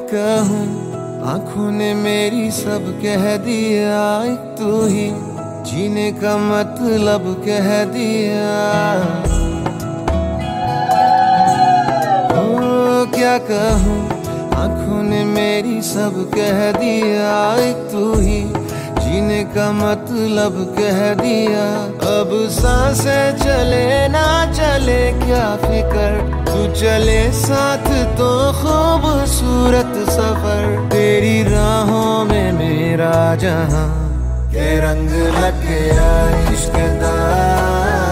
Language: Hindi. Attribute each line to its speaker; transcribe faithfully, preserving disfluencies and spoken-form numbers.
Speaker 1: कहूँ, आंखों ने मेरी सब कह दिया, एक तू ही जीने का मतलब कह दिया। ओ क्या कहूँ, आंखों ने मेरी सब कह दिया, एक तू ही जीने का मतलब कह दिया। अब सांसें चले ना चले क्या फिकर, तू चले साथ तो खूबसूरत सफर। तेरी राहों में मेरा जहां के रंग लग गया इश्क दा।